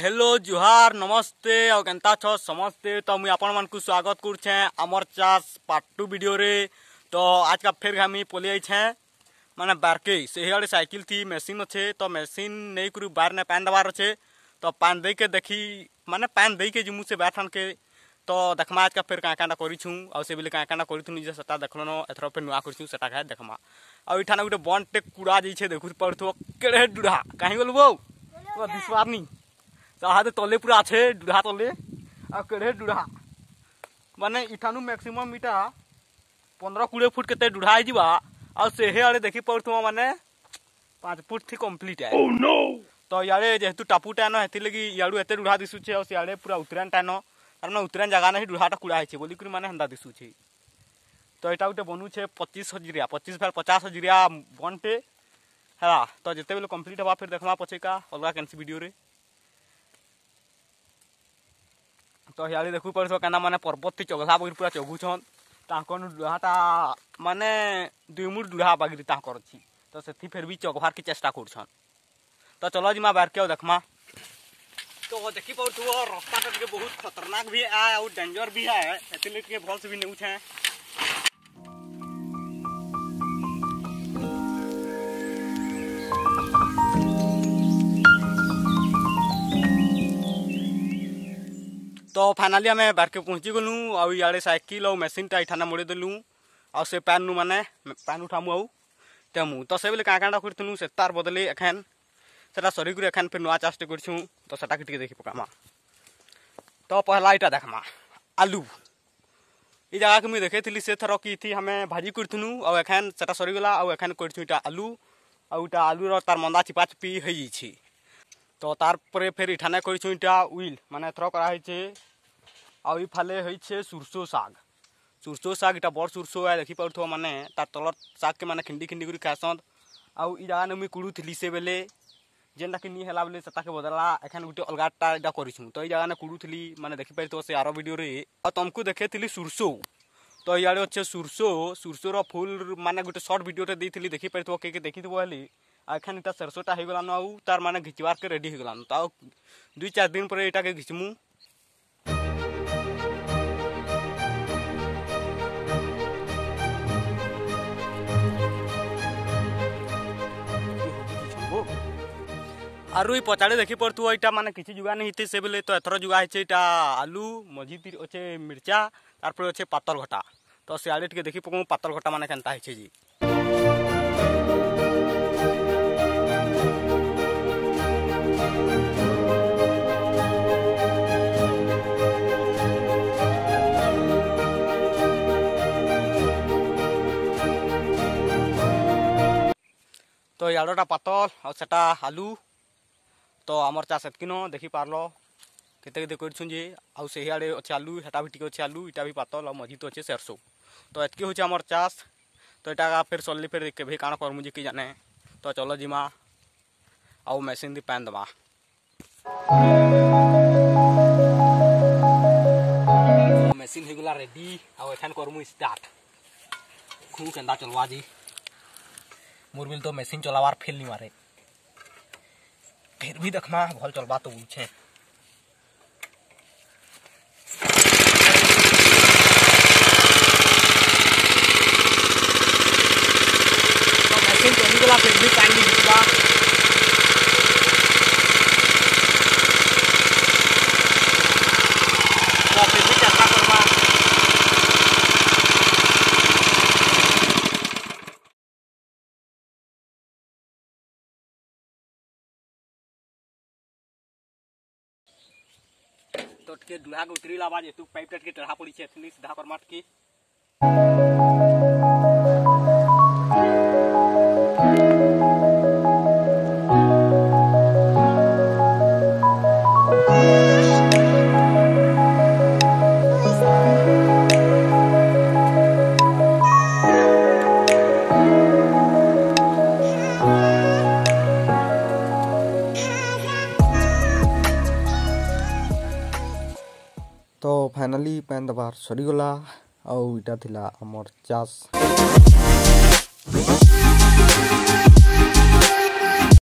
Hello जुहार नमस्ते और केनता छ समस्ते। तो मुझे आपण मान को स्वागत करुचे आमर चाष पार्ट 2 वीडियो रे। तो आज का फिर हम पलि आई माने बारके से आड़े साइकिल थी मेसीन अच्छे तो मेसीन नहीं करू बाहर ने पैन दबार अच्छे तो पैन दे के देखी माने पैन दे के जिमु से बैठन के तो देखमा आज का फिर काँटा करूँ और से बोले काँटा करूँ निजे सेटा देखल एथर फिर नुआ करूँ सेटा खाए देखमा और इठाने गोटे बन टे कूड़ा जाइए देखु पड़ो केड़े डुढ़ा कहीं गलु बो विश्वास नहीं तो तले पूरा अच्छे डुढ़ा तले और केड़े डुढ़ा माने इठानु मैक्सिमम इटा 15-20 फुट के डुढ़ा जावा और से आड़े देखी पड़ो माने 5 फुट थी कम्प्लीट है। oh, no! तो इे जेहेतु टापू टाइन हेती लगी इू एत डुढ़ा दिशुचे और सियाड़े पूरा उतरान टाइन तार उतरान जगह नहीं डुढ़ाटा कूड़ा है बोलिक मैंने हेन्ता दिशुचे। तो यहाँ गोटे बनूचे 25 हजिरिया 50 हजिरिया बनटे है। तो जिते बेले कम्प्लीट हवा फिर देखमा पछेका अलग कैंसी वीडियो रे। तो यहाँ देखु पड़ो क्या मैंने पर्वत चगला बगिर पूरा चगुछन डुढ़ाटा माने 2 मुठ डुढ़ा बगिरी अच्छी तो से फिर भी चगवार की चेष्टा कर। तो चलो जी बाहर के देखमा तो देखी पड़ो रास्ता टे बहुत खतरनाक भी है और डेंजर भी है एथलेट भल से भी न्यूज है। तो फाइनाली आम बारके पहुँची गलु और इे साइकिल और मेसीन टा इठाना मोड़ी देलु और से पैन नु माने पैन उठामु आउ तेमु तो से बोले काँटा करूँ से तार बदले एखेन सेटा सरी कर एखेन फिर नुआ चाषटे करूँ तो सेटा के देखी पकामा। तो पहला इटा देखमा आलू ये जगह के मुझे देखे से थर कि थी हमें भाजी करूँ और एखेन सेटा सरीगला और एखेन करा आलू और इटा आलूर तार मंदा चिपा चिपी हो जाइए। तो तार परे फिर इठाने करूँ इटा उइल माने एथर कराई और इफाले होइछे सुरसो साग इटा बड़ सुरसो है देखी पड़ो माने तार तलर साग के माने खिंडी खिंडी कर खासन और इ जगह मुझे कुड़ुली से बेले जेनटा कि नहीं है बोले से बदला एखन गोटे अलगाटा इटा करूँ। तो ये जगह कुड़ुली माने देखी पार से आर वीडियो रे और तुमको देखे थी सुरसो। तो इे अच्छे सुरसोर फुल माने गोटे सर्ट वीडियो दी देखी पार के देखी बोली एखन इटा सरसोटा हो गलान आउ तार माने घिचवार के रेडी हो गलान तो 2-4 दिन पर इटा के घिचमु। आरु पचाड़े देखी पड़ो यहाँ माने किसी जुगा नहीं होते से बोले तो एथर जुगा है आलू मझी अच्छे मिर्चा तारपर अच्छे पातल घटा तो सियाड़े टे देखी पकड़ पातल घटा माने केनता है जी। तो याडा पातल और सेटा आलू तो आमर चाष एतकिन देखी पार्ल केते करछुंजे आउ से आड़े अच्छे आलू हेटा भी टिके अच्छे आलू इटा भी पातल और मझी तो अच्छे सरसो तो एतकी होचे आमर चाष। तो इटा फिर सल्ली फिर के काण करमु जे कि जाने। तो चलो जिमा आउ मेसीन दी पैन दमा मेसीन होगला रेडी आउ एखान करमु स्टार्ट खू केंदा चलवा जी मोर बिल तो मेसीन चलावार फेल नहीं मारे फिर भी देखमा भल चलवा तो बुझे। तो मेसीन चली गला फिर भी टाइम नहीं दिखा तो फिर भी चेष्टा करवा। तो टे दुहा के उतरी लावा जेतु पाइप टे टेढ़ा पड़ी छे एथली सीधा कर माट की तो फाइनाली पैन दबार सरीगला आउ इटा थिला आमर चाष।